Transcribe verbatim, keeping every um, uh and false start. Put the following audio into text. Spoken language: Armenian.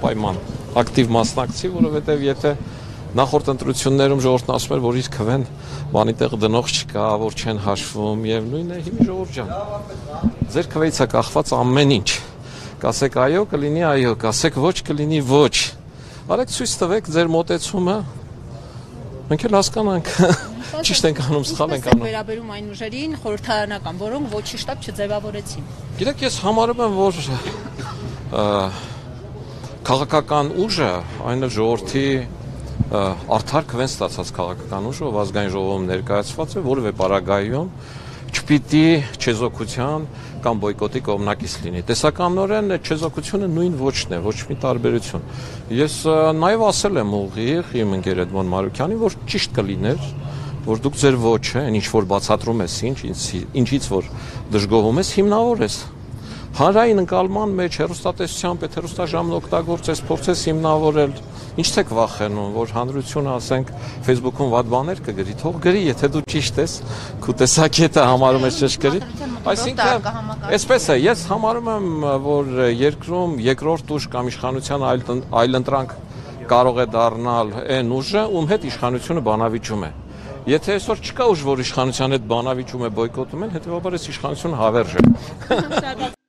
անպայման ակտիվ մասնակցի, որովհետև եթե նախորդ ընտրություններում ժողովուրդն ասում էր, որ իր քվեն բանի տեղ դնող չկա, որ չեն հաշվում եւ նույնը հիմի ժողովուրդ ջան։ Ձեր քվեից է կախված ամեն ինչ։ Կասեք այո, կլինի այո, կասեք ոչ, կլինի ոչ։ Արեք ցույց տվեք ձեր մոտեցումը։ Մենք էլ հասկանանք ճիշտ ենք անում, սխալ ենք անում։ Վերաբերում այն ուժերին խորհրդարանական, որոնք ոչի շտաբ չձևավորեցին։ Գիտեք, ես համարում եմ, որ քաղաքական ուժը, այն էլ ժողովրդի արդար քվեն ստացած քաղաքական ուժը, ով ազգային ժողովում ներկայացված է, որևէ պարագայում չպիտի չեզոքության կամ բոյկոտի կողմնակից լինի։ Տեսականորեն չեզոքությունը նույն ոչն է, ոչ մի տարբերություն։ Ես նաև ասել եմ ուղիղ իմ ընկեր Էդմոն Մարուկյանին, որ ճիշտ կլիներ, որ դուք ձեր ոչը, ինչ որ բացատրում ես ինչ, ինչից որ դժգոհում ես, հիմնավորես։ Հանրային ընկալման մեջ հեռուստատեսությամբ, այդ հեռուստաժամն օգտագործես, փորձես հիմնավորել, ինչ եք վախենում, որ հանրությունը, ասենք, Facebook-ում վատ բաներ կգրի, թող գրի, եթե դու ճիշտ ես, քո տեսակետը համարում ես ճշգրիտ։ Այսինքն, այսպես է, ես համարում եմ, որ երկրում երկրորդ ուժ կամ իշխանության այլընտրանք կարող է դառնալ այն ուժը, ում հետ իշխանությունը բանավիճում է։ Եթե այսօր չկա ուժ, որ իշխանության հետ բանավիճում է, բոյկոտում են, հետեւաբար այս իշխանությունը հավերժ է։